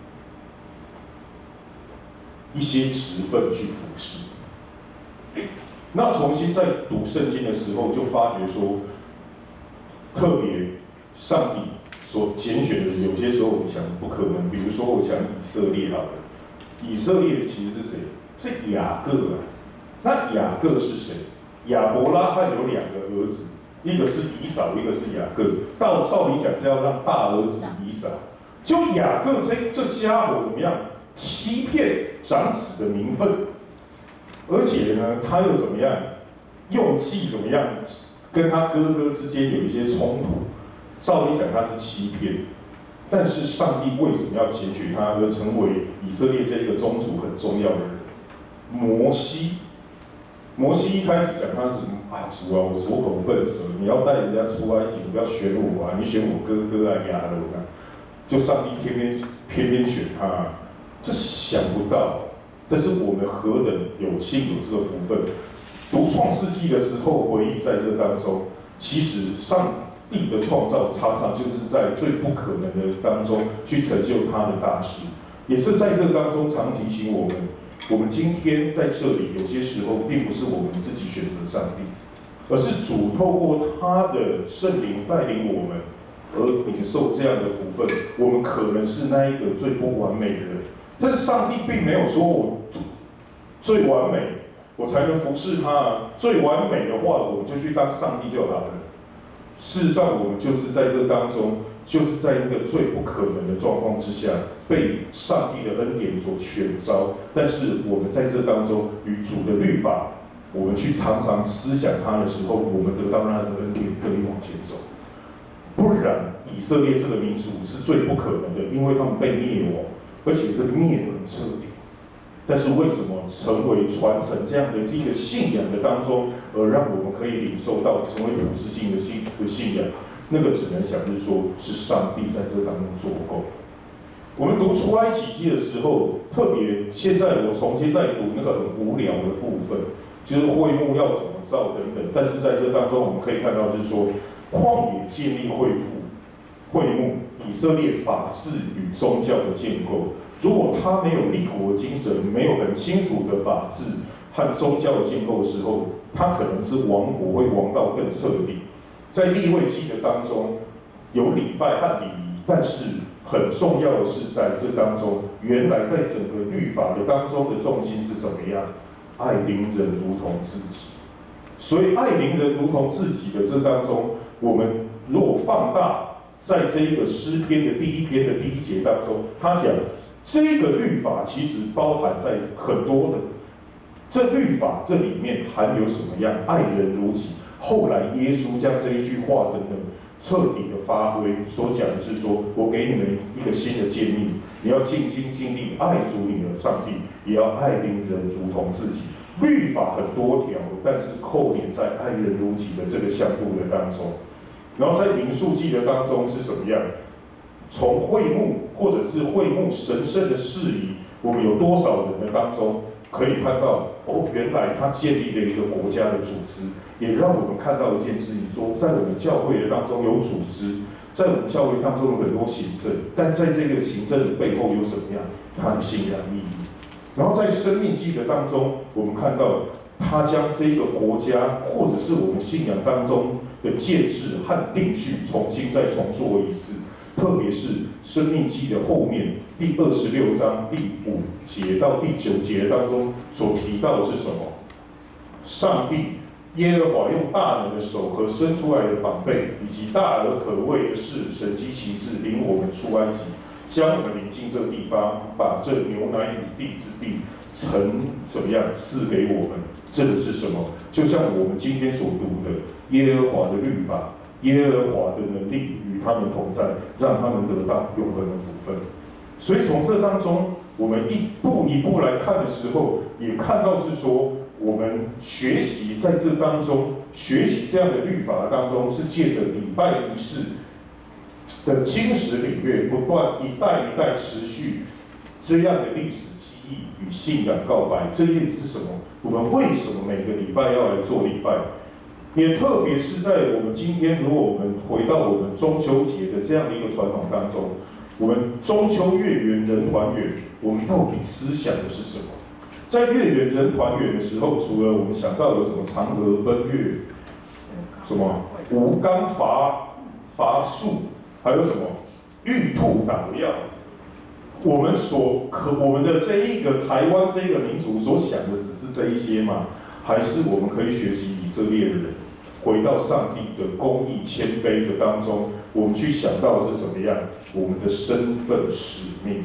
一些职分去服侍。那重新在读圣经的时候，就发觉说，特别上帝所拣选的，有些时候我们想不可能。比如说，我想以色列好了，以色列其实是谁？是雅各啊。那雅各是谁？亚伯拉罕有2个儿子，一个是以扫，一个是雅各。照理讲是要让大儿子以扫，就雅各这家伙怎么样？欺骗长子的名分，而且呢，他又怎么样？用计怎么样？跟他哥哥之间有一些冲突。照理讲他是欺骗，但是上帝为什么要拣选他而成为以色列这一个宗族很重要的人？摩西一开始讲他是主啊，我左口笨舌，你要带人家出埃及，你不要选我啊，你选我哥哥啊，亚伦啊，就上帝偏偏选他，这想不到。但是我们何等有幸有这个福分，读创世纪的时候回忆在这当中，其实上帝的创造常常就是在最不可能的当中去成就他的大事，也是在这当中常提醒我们今天在这里有些时候并不是我们自己选择上帝，而是主透过他的圣灵带领我们而领受这样的福分。我们可能是那一个最不完美的人，但是上帝并没有说我最完美我才能服侍他，最完美的话我们就去当上帝就好了。事实上，我们就是在这当中，就是在一个最不可能的状况之下，被上帝的恩典所选召。但是我们在这当中，与主的律法，我们去常常思想它的时候，我们得到那个恩典，可以往前走。不然，以色列这个民族是最不可能的，因为他们被灭亡。 而且是灭得很彻底。但是为什么成为传承这样的这个信仰的当中，而让我们可以领受到成为普世性的信仰？那个只能想是说，是上帝在这当中做工。我们读出埃及记的时候，特别现在我重新在读那个很无聊的部分，就是会幕要怎么造等等。但是在这当中，我们可以看到是说，旷野建立会幕，以色列法治与宗教的建构。如果他没有立国精神，没有很清楚的法治和宗教的建构的时候，他可能是亡国，会亡到更彻底。在利未记的当中，有礼拜和礼仪，但是很重要的是在这当中，原来在整个律法的当中的重心是怎么样？爱邻人如同自己。所以爱邻人如同自己的这当中，我们如果放大，在这一个诗篇的第1篇的第1节当中，他讲这个律法其实包含在很多的，这律法这里面含有什么样？爱人如己。后来耶稣将这一句话等等彻底的发挥，所讲的是说，我给你们一个新的诫命，你要尽心尽力爱主你的上帝，也要爱邻人如同自己。律法很多条，但是扣连在爱人如己的这个项目的当中。然后在民数记的当中是什么样？从会幕或者是会幕神圣的事宜，我们有多少人的当中可以看到，原来他建立了一个国家的组织，也让我们看到一件事情，说在我们教会的当中有组织，在我们教会当中有很多行政，但在这个行政的背后有什么样它的信仰意义？然后在生命记的当中，我们看到他将这个国家或者是我们信仰当中的建制和定序重新再重做一次。特别是《生命记》的后面第26章第5节到第9节当中所提到的是什么？上帝耶和华用大能的手和伸出来的膀背，以及大而可畏的事、神迹奇事，领我们出埃及，将我们领进这地方，把这牛奶与地之地曾怎么样赐给我们？这个是什么？就像我们今天所读的耶和华的律法。耶和华的能力与他们同在，让他们得到永恒的福分。所以从这当中，我们一步一步来看的时候，也看到是说，我们学习在这当中，学习这样的律法当中，是借着礼拜仪式的经史领略，不断一代一代持续这样的历史记忆与信仰告白。这意思是什么？我们为什么每个礼拜要来做礼拜？也特别是在我们今天，如果我们回到我们中秋节的这样的一个传统当中，我们中秋月圆人团圆，我们到底思想的是什么？在月圆人团圆的时候，除了我们想到有什么嫦娥奔月，什么吴刚伐树，还有什么玉兔捣药，我们的这一个台湾这一个民族所想的只是这一些吗？还是我们可以学习以色列的人？回到上帝的公义谦卑的当中，我们去想到的是怎么样？我们的身份使命。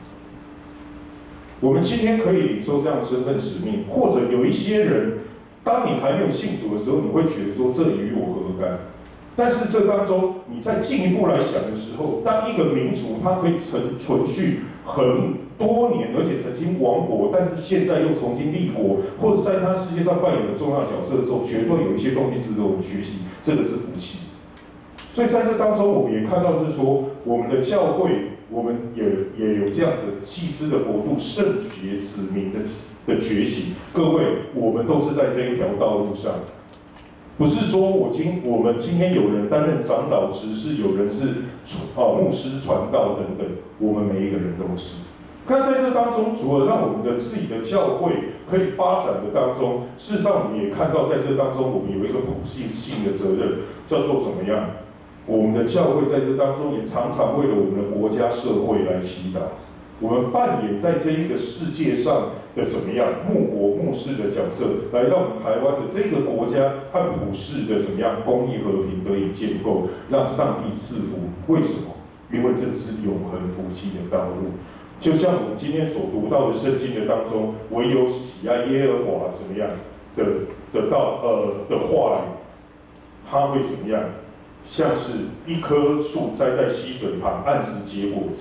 我们今天可以领受这样的身份使命，或者有一些人，当你还没有信主的时候，你会觉得说这与我何干？但是这当中，你再进一步来想的时候，当一个民族它可以存续很多年，而且曾经亡国，但是现在又重新立国，或者在它世界上扮演的重要角色的时候，绝对有一些东西值得我们学习，这个是福气。所以在这当中，我们也看到是说，我们的教会，我们也有这样的祭司的国度、圣洁子民的觉醒。各位，我们都是在这一条道路上。不是说我们今天有人担任长老、执事，有人是牧师、传道等等，我们每一个人都是。那在这当中，除了让我们的自己的教会可以发展的当中，事实上我们也看到，在这当中，我们有一个普世性的责任，叫做怎么样？我们的教会在这当中也常常为了我们的国家社会来祈祷。我们扮演在这一个世界上的怎么样牧国牧师的角色，来让我们台湾的这个国家和普世的怎么样公义和平得以建构，让上帝赐福。为什么？因为这是永恒福气的道路。就像我们今天所读到的圣经的当中，唯有喜爱耶和华怎么样的话语，他会怎么样？像是一棵树栽在溪水旁，按时结果子。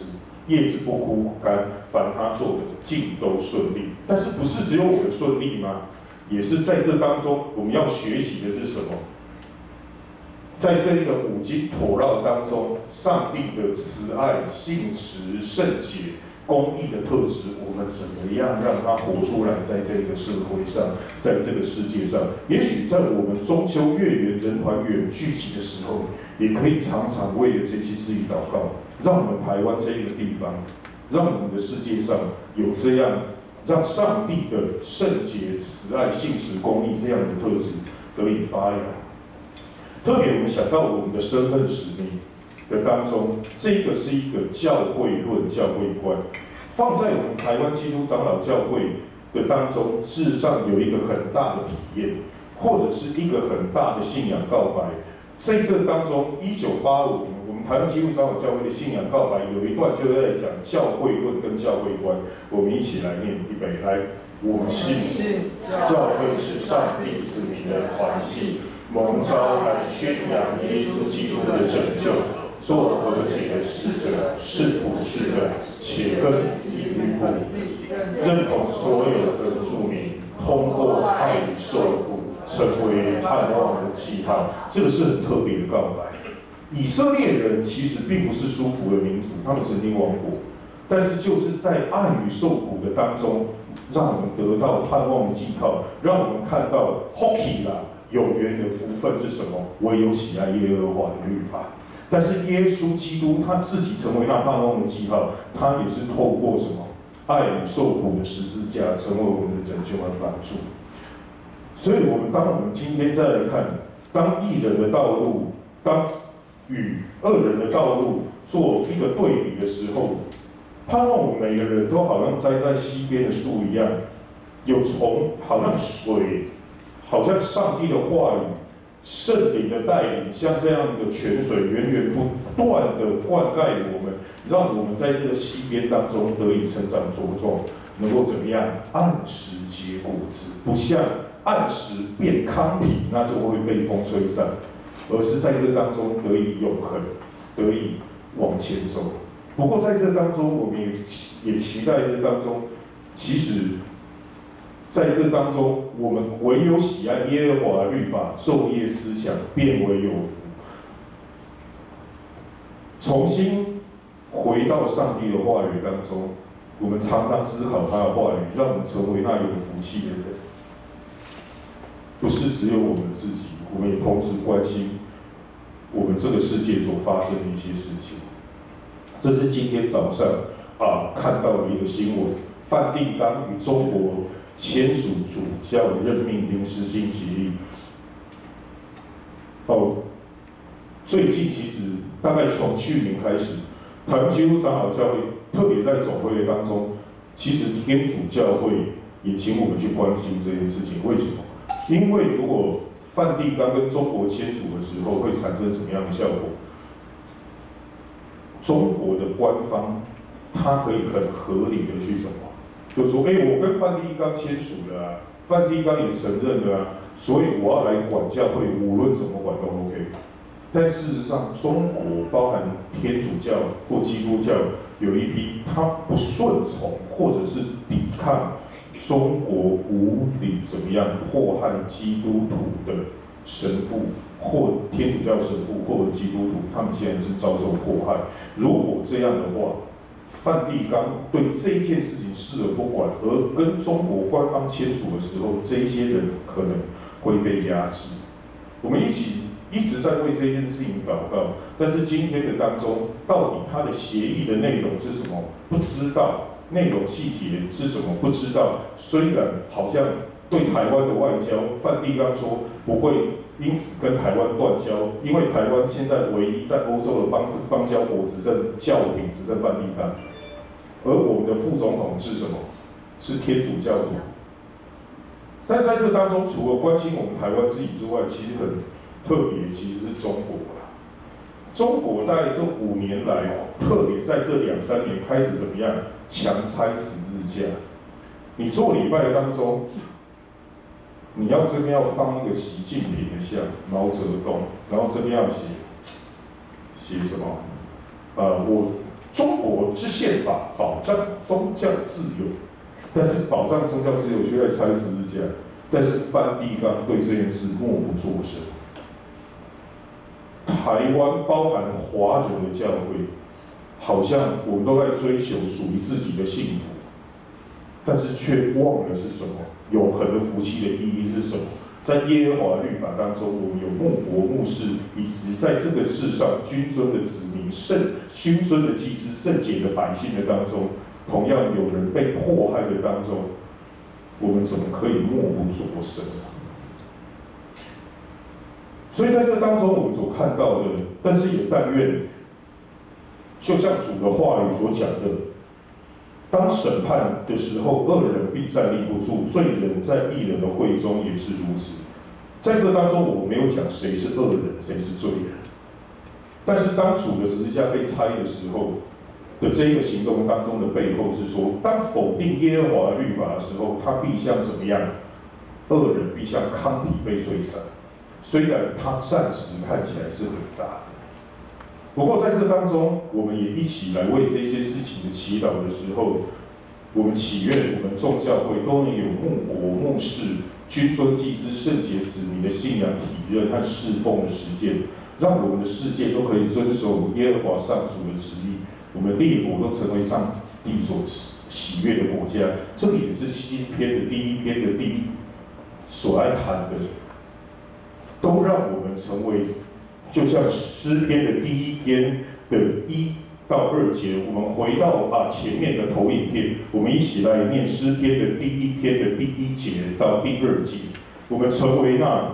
叶子不枯不干，凡他做的尽都顺利。但是不是只有我们顺利吗？也是在这当中，我们要学习的是什么？在这一个五经妥绕当中，上帝的慈爱、信实、圣洁、公义的特质，我们怎么样让它活出来，在这个社会上，在这个世界上？也许在我们中秋月圆人团圆聚集的时候，也可以常常为了这些事情祷告，让我们台湾这个地方，让我们的世界上有这样，让上帝的圣洁、慈爱、信实、公义这样的特质得以发扬。特别我们想到我们的身份使命的当中，这个是一个教会论、教会观，放在我们台湾基督长老教会的当中，事实上有一个很大的体验，或者是一个很大的信仰告白。在这当中，1985年我们台湾基督长老教会的信仰告白有一段就在讲教会论跟教会观，我们一起来念预备来。我们信教会是上帝子民的团契，蒙召来宣扬耶稣基督的拯救，做和解的使者，是普世的，且根基于故，认同所有的住民通过爱与受苦，成为盼望的记号。这个是很特别的告白。以色列人其实并不是舒服的民族，他们曾经亡国，但是就是在爱与受苦的当中，让我们得到盼望的记号，让我们看到 Hockey 啦。永远的福分是什么？唯有喜爱耶和华的律法。但是耶稣基督他自己成为那盼望的记号，他也是透过什么爱与受苦的十字架，成为我们的拯救和帮助。所以，当我们今天再来看，当义人的道路，当与恶人的道路做一个对比的时候，盼望我们每个人都好像栽在溪边的树一样，有从好像水。好像上帝的话语、圣灵的带领，像这样的泉水源源不断的灌溉我们，让我们在这个溪边当中得以成长茁壮，能够怎么样？按时结果子，不像按时变糠皮，那就会被风吹散，而是在这当中得以永恒，得以往前走。不过在这当中，我们也期待这当中，其实。在这当中，我们唯有喜爱耶和华的律法，昼夜思想，便为有福。重新回到上帝的话语当中，我们常常思考他的话语，让我们成为那有福气的人。不是只有我们自己，我们也同时关心我们这个世界所发生的一些事情。这是今天早上看到的一个新闻：梵蒂冈与中国。签署主教任命临时性协议。最近其实大概从去年开始，台湾基督长老教会，特别在总会当中，其实天主教会也请我们去关心这件事情。为什么？因为如果梵蒂冈跟中国签署的时候，会产生什么样的效果？中国的官方，它可以很合理的去什么？就说，我跟梵蒂冈签署了啊，梵蒂冈也承认了啊，所以我要来管教会，无论怎么管都 OK。但事实上，中国包含天主教或基督教，有一批他不顺从或者是抵抗中国无理怎么样迫害基督徒的神父或天主教神父或者基督徒，他们现在是遭受迫害。如果这样的话，梵蒂冈对这一件事情视而不管，而跟中国官方签署的时候，这一些人可能会被压制。我们一直在为这件事情祷告，但是今天的当中，到底它的协议的内容是什么？不知道，内容细节是什么？不知道。虽然好像对台湾的外交，梵蒂冈说不会因此跟台湾断交，因为台湾现在唯一在欧洲的邦交国只剩教廷，只剩梵蒂冈。而我们的副总统是什么？是天主教徒。但在这当中，除了关心我们台湾自己之外，其实很特别，其实是中国啦。中国大概这5年来，特别在这2、3年开始怎么样强拆十字架？你做礼拜当中，你要这边要放一个习近平的像，毛泽东，然后这边要写什么？ 中国之宪法保障宗教自由，但是保障宗教自由却在拆十字架，但是梵蒂冈对这件事默不作声。台湾包含华人的教会，好像我们都在追求属于自己的幸福，但是却忘了是什么永恒的福气的意义是什么。在耶和华律法当中，我们有牧国牧士，以及在这个世上君尊的子民、君尊的祭司、圣洁的百姓的当中，同样有人被迫害的当中，我们怎么可以默不作声呢？所以在这当中，我们所看到的，但是也但愿，就像主的话语所讲的，当审判的时候，恶人必站立不住，罪人在义人的会中也是如此。在这当中，我没有讲谁是恶人，谁是罪人。但是当主的十字架被拆的时候的这一个行动当中的背后是说，当否定耶和华律法的时候，他必像怎么样？恶人必像糠秕被摧残。虽然他暂时看起来是很大的，不过在这当中，我们也一起来为这些事情的祈祷的时候，我们祈愿我们众教会都能有牧国牧士、君尊祭司、圣洁子民的信仰体认和侍奉的实践，让我们的世界都可以遵守耶和华上主的旨意，我们列国都成为上帝所喜悦的国家。这也是诗篇的第一篇的第一所爱谈的。都让我们成为，就像诗篇的第一篇的1到2节，我们回到前面的投影片，我们一起来念诗篇的第一篇的第1节到第2节，我们成为那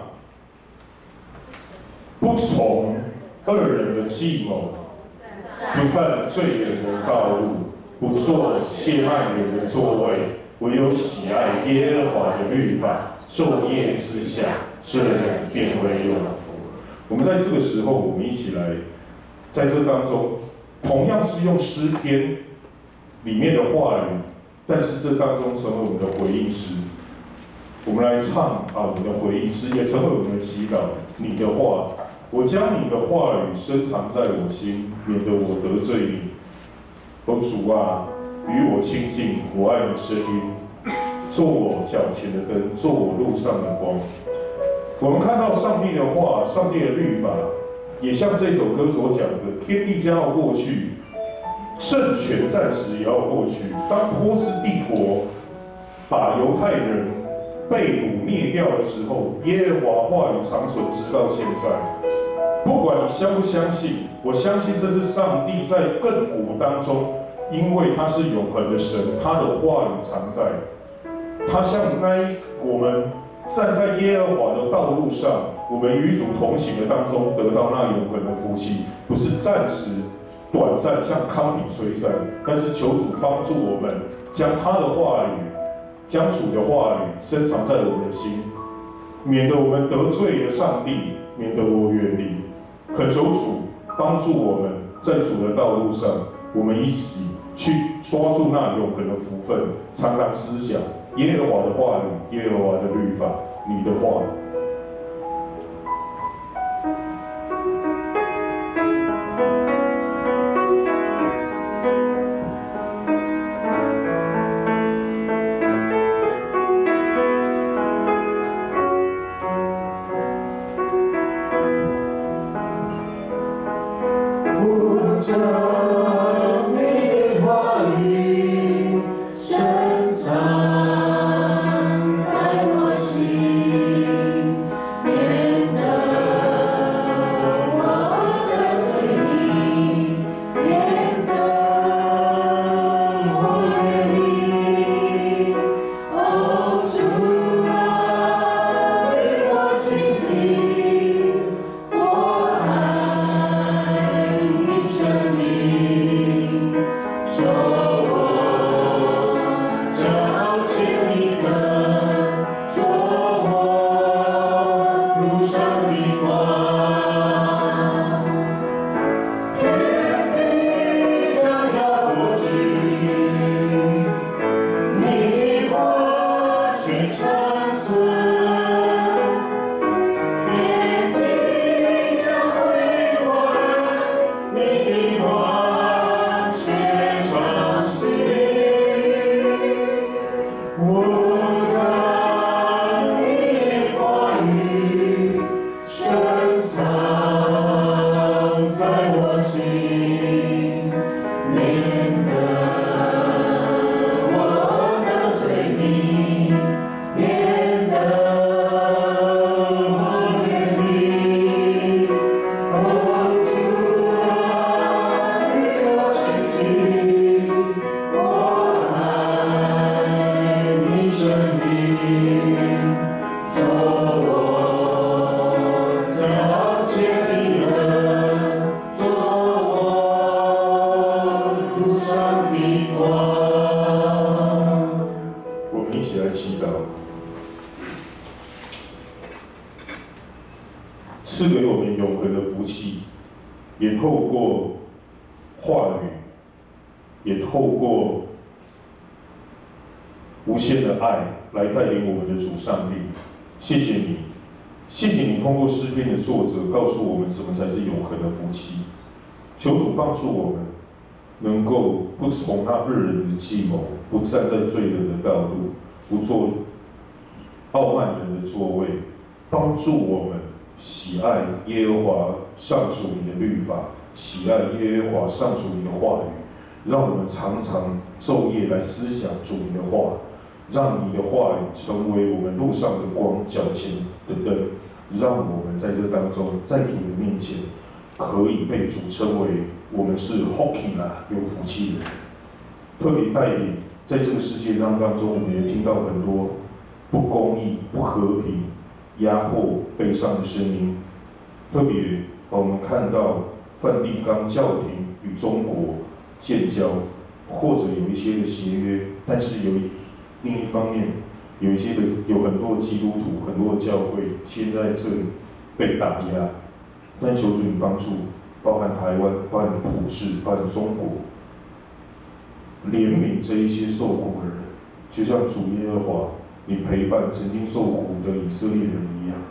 不从恶人的计谋，不犯罪人的道路，不做亵慢人的座位，唯有喜爱耶和华的律法，昼夜思想，这人便为有福。我们在这个时候，我们一起来，在这当中，同样是用诗篇里面的话语，但是这当中成为我们的回应诗。我们来唱我们的回应诗，也成为我们的祈祷。你的话，我将你的话语深藏在我心，免得我得罪你。主啊，与我亲近，我爱你声音。做我脚前的灯，做我路上的光。我们看到上帝的话，上帝的律法，也像这首歌所讲的，天地将要过去，政权暂时也要过去。当波斯帝国把犹太人被掳灭掉的时候，耶和华话语长存直到现在。不管你相不相信，我相信这是上帝在亘古当中，因为他是永恒的神，他的话语常在。他像我们站在耶和华的道路上，我们与主同行的当中，得到那永恒的福气，不是暂时、短暂，像糠秕摧残，但是求主帮助我们，将他的话语，将主的话语深藏在我们的心，免得我们得罪了上帝，免得我远离。恳求主帮助我们，在主的道路上，我们一起去抓住那永恒的福分，常常思想耶和华的话语，耶和华的律法，你的话。 我将你的话语深藏在我心，免得我得罪你，免得我远离。哦，主啊，与我亲近，我爱你生命。 赐给我们永恒的福气，也透过话语，也透过无限的爱来带领我们的主上帝。谢谢你，谢谢你通过诗篇的作者告诉我们什么才是永恒的福气。求主帮助我们，能够不从那恶人的计谋，不站在罪人的道路，不做傲慢人的座位，帮助我们喜爱耶和华上主你的律法，喜爱耶和华上主你的话语，让我们常常昼夜来思想主你的话，让你的话语成为我们路上的光，脚前的灯，让我们在这当中，在主的面前，可以被主称为我们是 Hockey 啦，有福气的人。特别带领在这个世界当中，我们也听到很多不公义、不和平、压迫、悲伤的声音。特别我们看到梵蒂冈教廷与中国建交，或者有一些的协约，但是另一方面，有很多的基督徒、很多的教会现在正被打压。但求主你帮助，包含台湾、包含普世、包含中国，怜悯这一些受苦的人，就像主耶和华，你陪伴曾经受苦的以色列人一样，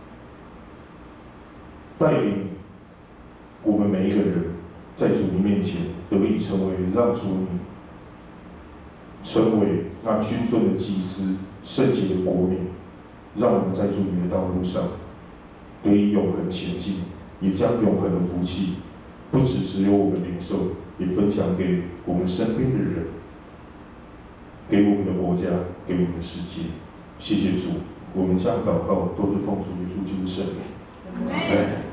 带领我们每一个人在主你面前得以成为让主你成为那君尊的祭司、圣洁的国民，让我们在主你的道路上得以永恒前进，也将永恒的福气不只有我们领受，也分享给我们身边的人，给我们的国家，给我们的世界。谢谢主，我们将祷告都是奉主耶稣基督圣名。